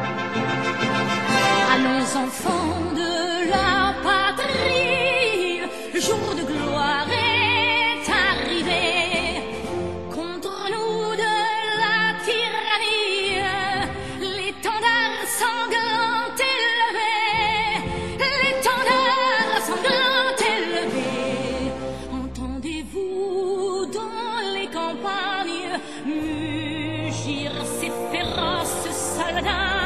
À nos enfants de la patrie, le jour de gloire est arrivé. Contre nous de la tyrannie, l'étendard sanglant élevé, l'étendard sanglant élevé. Entendez-vous dans les campagnes mugir ces féroces soldats?